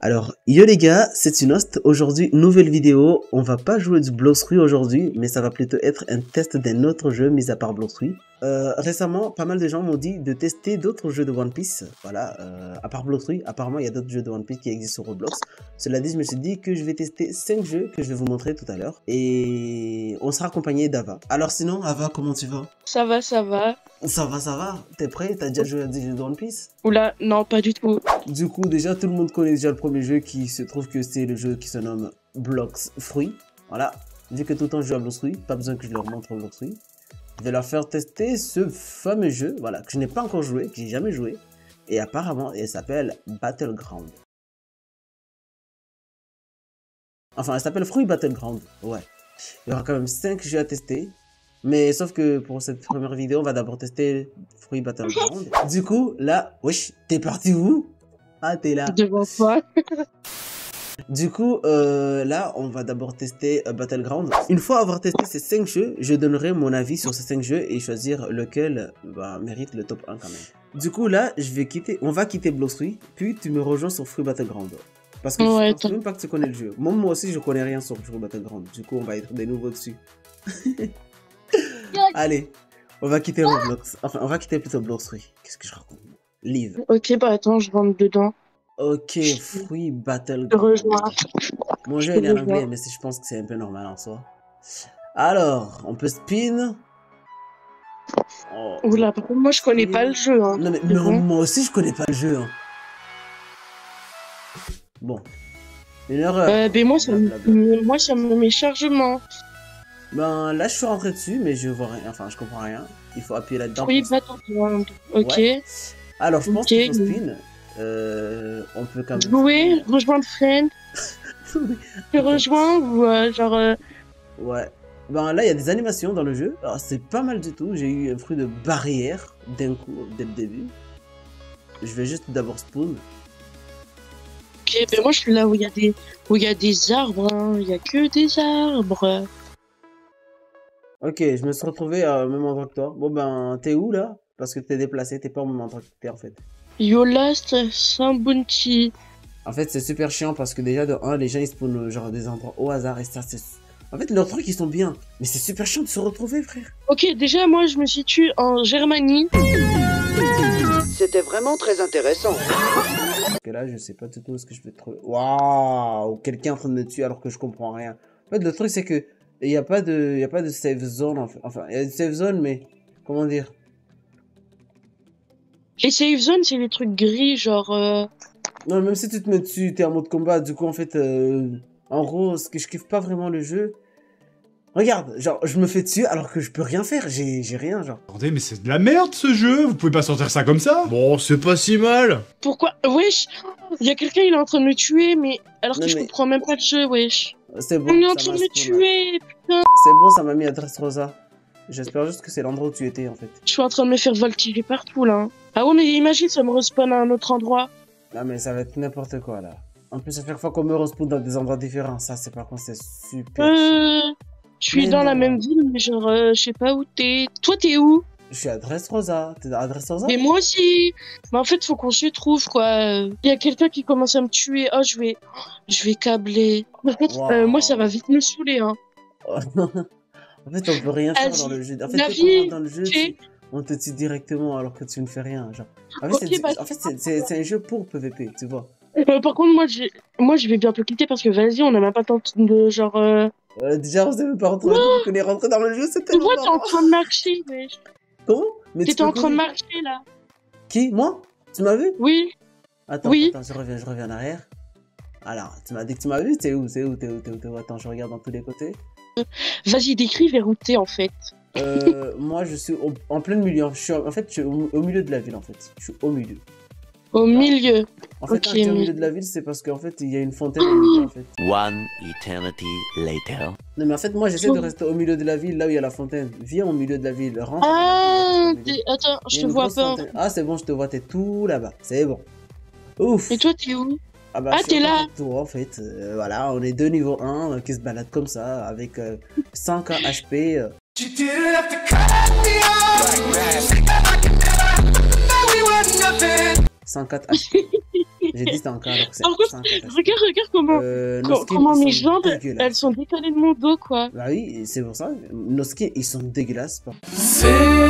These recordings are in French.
Alors, yo les gars, c'est Unost. Aujourd'hui, nouvelle vidéo. On va pas jouer du Bloxruy aujourd'hui, mais ça va plutôt être un test d'un autre jeu, mis à part Bloxruy. Récemment, pas mal de gens m'ont dit de tester d'autres jeux de One Piece. Voilà, à part Bloxruy, apparemment, il y a d'autres jeux de One Piece qui existent sur Roblox. Cela dit, je me suis dit que je vais tester 5 jeux que je vais vous montrer tout à l'heure. Et on sera accompagné d'Ava. Alors sinon, Ava, comment tu vas? Ça va, ça va. Ça va. T'es prêt? T'as déjà joué à des jeux de One Piece? Oula, non, pas du tout. Du coup, déjà, tout le monde connaît déjà le premier jeu qui se trouve que c'est le jeu qui se nomme Bloxruy. Voilà. Vu que tout le temps je joue à Bloxruy, pas besoin que je leur montre Bloxruy. Je vais leur faire tester ce fameux jeu, voilà, que je n'ai pas encore joué, que j'ai jamais joué. Et apparemment, il s'appelle Battleground. Enfin, il s'appelle Fruit Battleground, ouais. Il y aura quand même 5 jeux à tester. Mais sauf que pour cette première vidéo, on va d'abord tester Fruit Battleground. Du coup, là, wesh, t'es parti où? Ah, t'es là. Devant toi. Du coup, là, on va d'abord tester Battleground. Une fois avoir testé ces 5 jeux, je donnerai mon avis sur ces 5 jeux et choisir lequel mérite le top 1 quand même. Du coup, là, on va quitter Bloxruy, puis tu me rejoins sur Fruit Battleground. Parce que je pense même pas que tu connais le jeu. Moi aussi, je connais rien sur Fruit Battleground. Du coup, on va être des nouveaux dessus. Allez, on va quitter Roblox. Enfin, on va quitter plutôt Bloxruy. Qu'est-ce que je raconte? Live. Ok, bah attends, je rentre dedans. Ok, Fruit Battleground. Je rejoins. Mon jeu il est en anglais, mais je pense que c'est un peu normal en soi. Alors, on peut spin. Oh. Oula, par contre, moi je connais pas le jeu. Hein. Non, mais moi aussi je connais pas le jeu. Hein. Bon. Une erreur. Ben moi ça me met chargement. Ben là je suis rentré dessus, mais je vois rien. Enfin, je comprends rien. Il faut appuyer là-dedans. Oui, Battleground. Ok. Ouais. Alors, je pense qu'il faut spin. On peut quand même jouer, rejoindre friend. Tu rejoins ou genre Ouais. Ben là il y a des animations dans le jeu. Alors c'est pas mal du tout. J'ai eu un fruit de barrière d'un coup dès le début. Je vais juste d'abord spawn. Ok, ben moi je suis là où il y a des arbres, hein. Il y a que des arbres. Ok, je me suis retrouvé à même endroit que toi. Bon ben t'es où là? Parce que t'es déplacé, t'es pas au même endroit que t'es en fait. You last Sambunchi. En fait, c'est super chiant parce que déjà, de 1, les gens ils spawnent genre des endroits au hasard et ça, c'est. En fait, leurs trucs ils sont bien, mais c'est super chiant de se retrouver, frère. Ok, déjà, moi je me situe en Germanie. C'était vraiment très intéressant. Parce que là, je sais pas du tout ce que je peux trouver. Waouh, quelqu'un en train de me tuer alors que je comprends rien. En fait, le truc c'est que il y a pas de safe zone en fait. Enfin, il y a une safe zone, mais comment dire? Les safe zones, c'est les trucs gris, genre. Non, même si tu te mets dessus, t'es en mode combat, du coup, en fait, en gros, ce que je kiffe pas vraiment le jeu. Regarde, genre, je me fais dessus alors que je peux rien faire, j'ai rien, genre. Attendez, mais c'est de la merde ce jeu, vous pouvez pas sortir ça comme ça? Bon, c'est pas si mal. Pourquoi? Wesh! Il y a quelqu'un, il est en train de me tuer, mais. Alors que je comprends même pas le jeu, wesh. C'est bon. On est en train de me tuer, putain! C'est bon, ça m'a mis à Dressrosa. J'espère juste que c'est l'endroit où tu étais, en fait. Je suis en train de me faire voltiger partout, là. Ah ouais, mais imagine, ça me respawn à un autre endroit. Non, mais ça va être n'importe quoi, là. En plus, à chaque fois qu'on me respawn dans des endroits différents, ça, c'est par contre, c'est super. Je suis dans la même ville, mais genre, je sais pas où t'es. Toi, t'es où? Je suis à Dressrosa. T'es à Dressrosa? Mais moi aussi. Mais en fait, faut qu'on se trouve, quoi. Il y a quelqu'un qui commence à me tuer. Oh, je vais câbler. En fait, moi, ça va vite me saouler, hein. En fait, on peut rien faire dans le jeu. En fait, dans le jeu, on te tue directement alors que tu ne fais rien. Genre. En fait, c'est un jeu pour PVP, tu vois. Par contre, moi, je vais bientôt quitter parce que vas-y, on n'a même pas tant de genre. Déjà, on s'est même pas rentré. On est rentré dans le jeu, c'était. Tu vois, t'es en train de marcher, wesh. Comment? T'étais en train de marcher là. Qui? Moi? Tu m'as vu? Oui. Attends, je reviens en arrière. Alors, tu m'as dit que tu m'as vu? T'es où? Attends, je regarde dans tous les côtés. Vas-y, décris vers où t'es en fait. Moi, je suis en plein milieu. En fait, je suis au milieu de la ville en fait. Je suis au milieu. Au milieu. En fait, quand je suis au milieu de la ville, c'est parce qu'en fait, il y a une fontaine au milieu en fait. One eternity later. Non, mais en fait, moi, j'essaie de rester au milieu de la ville, là où il y a la fontaine. Viens au milieu de la ville, rentre. Ah, attends, je te vois pas. Ah, c'est bon, je te vois, t'es tout là-bas. C'est bon. Ouf. Et toi, t'es où? Ah, bah, t'es là. Toi, en fait, voilà, on est deux niveau 1 qui se baladent comme ça, avec 100k HP. 104 HP. J'ai dit c'était en cas alors que c'est Par contre, c'est un cas facile. regarde comment, Nos skins, comment ils mes sont jambes, dégueulasses. elles sont décalées de mon dos, quoi. Bah oui, c'est pour ça. Nos skins, ils sont dégueulasses. C'est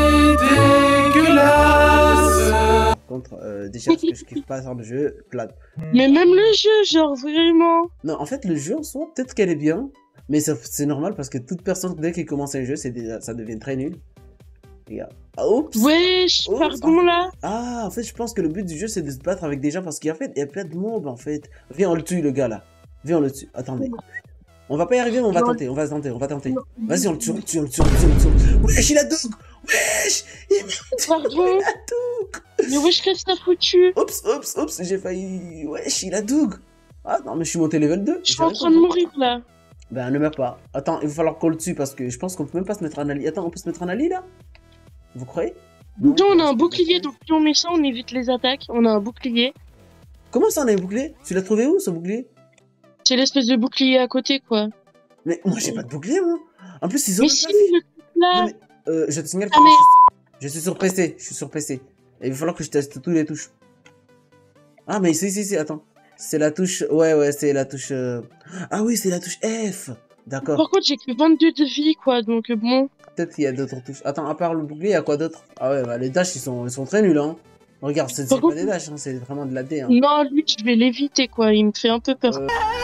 dégueulasse. Par contre, déjà, parce que je kiffe pas sur le jeu, plate. Mais même le jeu, genre, vraiment. Non, en fait, le jeu en soi, peut-être qu'elle est bien, mais c'est normal parce que toute personne, dès qu'il commence un jeu, ça devient très nul. Regarde. Ah, oups! Wesh, Oups, pardon, là. Ah, en fait, je pense que le but du jeu, c'est de se battre avec des gens parce qu'il y a plein de mobs, en fait. Viens, on le tue, le gars, là. Viens, on le tue. Attendez. On va pas y arriver, mais on va tenter, on va tenter. Vas-y, on le tue. Wesh, il a Doug! Wesh! Pardon. Mais wesh, qu'est-ce que t'as foutu? Oups, j'ai failli... Wesh, il a Doug! Ah, non, mais je suis monté level 2. Je suis en train de mourir, là. Ben, ne meurs pas. Attends, il va falloir qu'on le tue parce que je pense qu'on peut même pas se mettre en ali. Attends, on peut se mettre en ali, là? Vous croyez? Non, on a un bouclier, donc si on met ça, on évite les attaques. On a un bouclier. Comment ça, on a un bouclier? Tu l'as trouvé où, ce bouclier? C'est l'espèce de bouclier à côté, quoi. Mais moi, j'ai pas de bouclier, moi. En plus, ils ont Mais même si, pas fait- le truc là. Non, mais, je te signale que Ah, mais- je suis sur PC. Et il va falloir que je teste toutes les touches. Ah, mais si, attends. C'est la touche... Ouais, c'est la touche... Ah oui, c'est la touche F. D'accord. Par contre, j'ai que 22 de vie, quoi, donc bon. Peut-être qu'il y a d'autres touches. Attends, à part le bouclier, il y a quoi d'autre? Ah ouais, bah, les dashs, ils sont très nuls, hein. Regarde, c'est Par pas contre- des dashs, hein, c'est vraiment de la D, hein. Non, lui, je vais l'éviter, quoi. Il me fait un peu peur.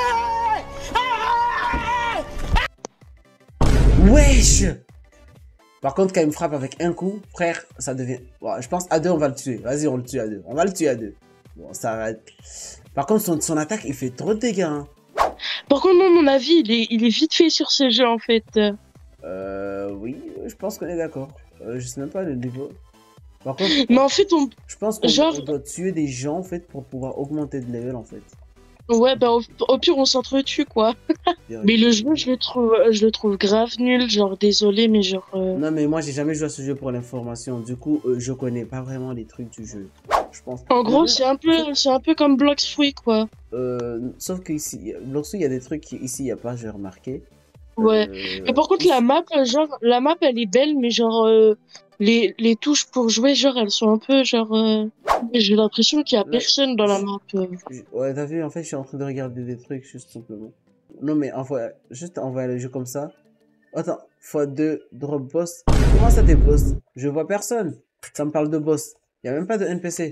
Wesh! Par contre, quand il me frappe avec un coup, frère, ça devient... Bon, je pense à deux, on va le tuer. Vas-y, on le tue à deux. On va le tuer à deux. Bon, ça va être... Par contre, son attaque, il fait trop de dégâts, hein. Par contre, moi, mon avis, il est vite fait sur ce jeu, en fait. Oui, je pense qu'on est d'accord. Je sais même pas le niveau. Par contre, Mais en fait, je pense qu'on genre- on doit tuer des gens, en fait, pour pouvoir augmenter de level, en fait. ouais, bah, au pire, on s'entretue, quoi. Mais le jeu, je le trouve grave nul. Genre, désolé, mais genre. Non, mais moi, j'ai jamais joué à ce jeu pour l'information. Du coup, je connais pas vraiment les trucs du jeu. Je pense. En gros, Le- c'est un peu comme Blox Fruit, quoi. Sauf que ici, lorsqu'il y a des trucs qu'ici, il n'y a pas, j'ai remarqué. Ouais. Mais par contre, la map, elle est belle, mais genre, les touches pour jouer, genre, elles sont un peu, genre, j'ai l'impression qu'il y a Ouais. personne dans la map. Ouais, t'as vu, en fait, je suis en train de regarder des trucs, juste simplement. Non, mais juste envoyer le jeu comme ça. Attends, x2, drop boss. Comment ça, des boss? Je vois personne. Ça me parle de boss. Il n'y a même pas de NPC.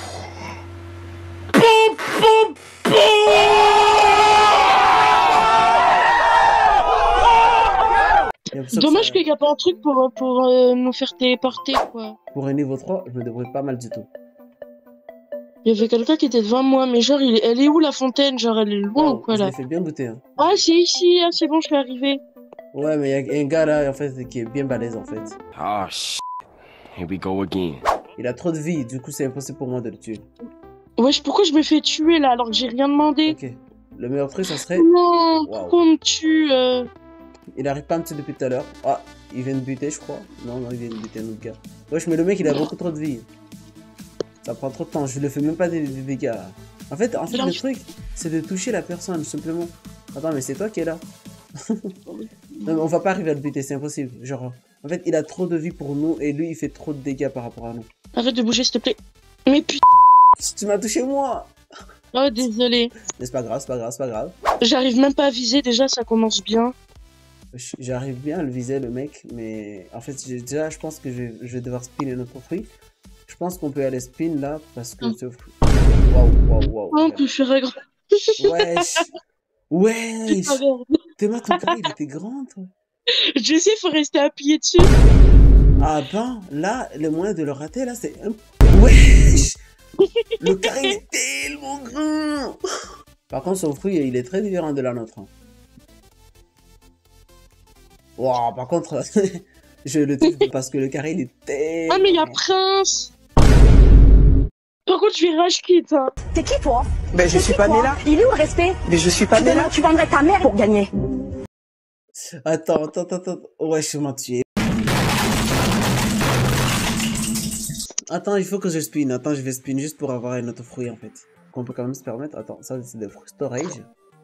Il y a personne, Dommage ça- qu'il n'y a pas un truc pour nous faire téléporter, quoi. Pour un niveau 3, je me débrouille pas mal du tout. Il y avait quelqu'un qui était devant moi, mais genre, elle est où la fontaine? Genre, elle est loin ou quoi, Je là? l'ai fait bien douter. Hein. Ah, c'est ici, ah, c'est bon, je suis arrivé. Ouais, mais il y a un gars là, en fait, qui est bien balèze, en fait. Oh shit. Here we go again. Il a trop de vie, du coup, c'est impossible pour moi de le tuer. Wesh, pourquoi je me fais tuer, là, alors que j'ai rien demandé? Ok. Le meilleur truc, ça serait... Non, Wow. pourquoi on me tue Il arrive pas à me tuer depuis tout à l'heure. Ah, il vient de buter, je crois. Non, il vient de buter un autre gars. Wesh, mais le mec, il a beaucoup trop de vie. Ça prend trop de temps, je le fais même pas des dégâts. Là. En fait, le truc, c'est de toucher la personne, simplement. Attends, mais c'est toi qui es là. Non, mais on va pas arriver à le buter, c'est impossible. Genre, en fait, il a trop de vie pour nous et lui, il fait trop de dégâts par rapport à nous. Arrête de bouger, s'il te plaît. Mais putain, Tu m'as touché moi. oh, désolé. Mais c'est pas grave, c'est pas grave, c'est pas grave. J'arrive même pas à viser, déjà, ça commence bien. J'arrive bien à le viser, le mec, mais en fait, déjà, je pense que je vais devoir spinner notre fruit. Je pense qu'on peut aller spin là, parce que... Waouh. Oh, on peut faire un grand. Wesh. Wesh. Ah, merde. Théma, ton carré, il était grand, toi. Je sais, faut rester appuyé dessus. Ah ben, là, le moyen de le rater, là, c'est un... Wesh. Le carré, il est tellement grand. Par contre, son fruit, il est très différent de la nôtre. Hein. Wow, par contre, je le tue parce que le carré, il est tellement... Ah, mais il y a Prince. Par contre, je vais rage quit, hein. T'es qui toi? Ben je suis pas né là. Il est où le respect? Mais je suis pas né là. Demain, tu vendrais ta mère pour gagner. Attends. Ouais, je m'en tuer. Attends, il faut que je spin. Attends, je vais spin juste pour avoir un autre fruit en fait. Qu'on peut quand même se permettre. Attends, ça c'est des fruits storage.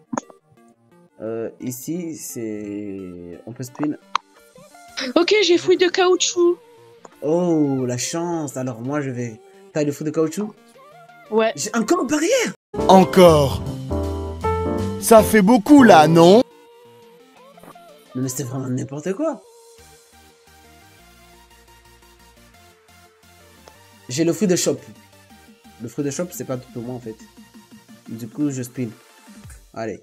Ici, c'est... On peut spin. Ok, j'ai fouille de caoutchouc. Oh, la chance. Alors moi, je vais... T'as le fruit de caoutchouc? Ouais. J'ai encore une barrière. Encore. Ça fait beaucoup là, non? Non mais c'est vraiment n'importe quoi. J'ai le fruit de shop. Le fruit de shop, c'est pas tout pour moi en fait. Du coup, je spin. Allez.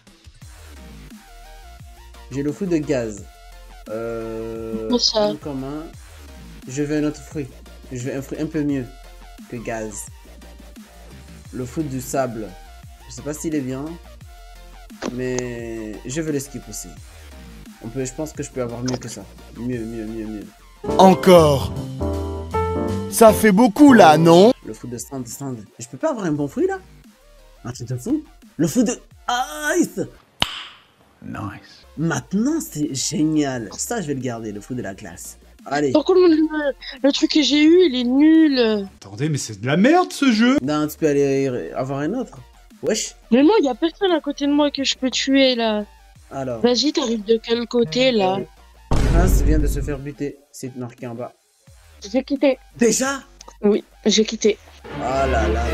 J'ai le fruit de gaz. Ça. En commun. Je veux un autre fruit. Je veux un fruit un peu mieux que gaz. Le fruit du sable. Je sais pas s'il est bien. Mais je veux le skip aussi. Je pense que je peux avoir mieux que ça. Mieux. Encore. Ça fait beaucoup là, non? Le fruit de stand. Je peux pas avoir un bon fruit là? Un truc de fou. Le fruit de ice. Nice. Maintenant, c'est génial. Ça, je vais le garder, le fruit de la glace. Allez. Par contre, le truc que j'ai eu, il est nul. Attendez, mais c'est de la merde ce jeu. Non, tu peux aller avoir un autre. Wesh. Mais moi, il y a personne à côté de moi que je peux tuer, là. Alors. Vas-y, t'arrives de quel côté, là? Prince vient de se faire buter. C'est marqué en bas. J'ai quitté. Déjà? Oui, j'ai quitté. Ah là là.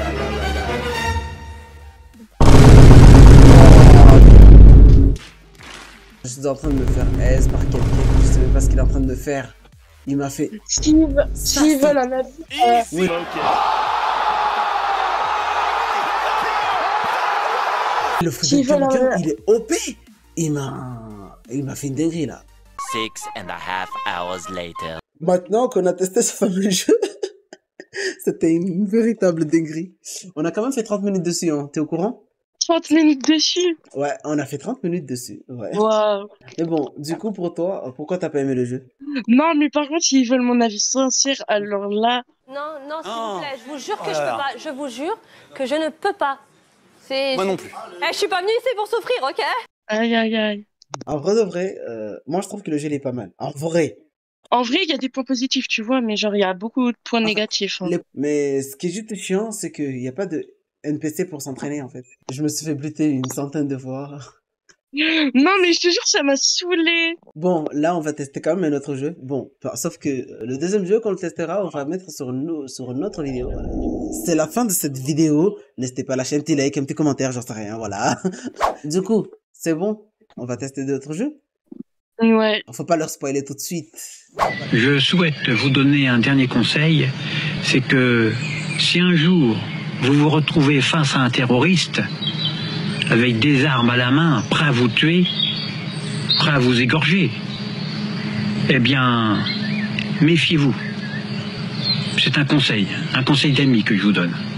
Je suis en train de me faire aise par quelqu'un. Je sais même pas ce qu'il est en train de me faire. Il m'a fait... S'ils veulent un avis... Oui. Le fruit de quelqu'un, il est OP. Il m'a fait une dinguerie là. 6.5 hours later. Maintenant qu'on a testé ce fameux jeu, c'était une véritable dinguerie. On a quand même fait 30 minutes dessus, hein. T'es au courant? 30 minutes dessus. Ouais, on a fait 30 minutes dessus. Ouais. Wow. Mais bon, du coup, pour toi, pourquoi t'as pas aimé le jeu? Non, mais par contre, s'ils veulent mon avis sincère, alors là... Non, s'il vous plaît, je vous jure que je peux pas. Je vous jure que je ne peux pas. Moi non plus. Je suis pas venue ici pour souffrir, ok? Aïe. En vrai de vrai, moi je trouve que le jeu il est pas mal. En vrai. En vrai, il y a des points positifs, tu vois, mais genre, il y a beaucoup de points négatifs. Hein. Mais ce qui est juste chiant, c'est qu'il n'y a pas de NPC pour s'entraîner, en fait. Je me suis fait buter une centaine de fois. Non, mais je te jure, ça m'a saoulé. Bon, là, on va tester quand même un autre jeu. Bon, sauf que le deuxième jeu qu'on le testera, on va mettre sur une autre vidéo. C'est la fin de cette vidéo. N'hésitez pas à lâcher un petit like, un petit commentaire, j'en sais rien, voilà. Du coup, c'est bon. On va tester d'autres jeux. Ouais. Faut pas leur spoiler tout de suite. Je souhaite vous donner un dernier conseil, c'est que si un jour vous vous retrouvez face à un terroriste avec des armes à la main, prêt à vous tuer, prêt à vous égorger, eh bien, méfiez-vous. C'est un conseil d'ami que je vous donne.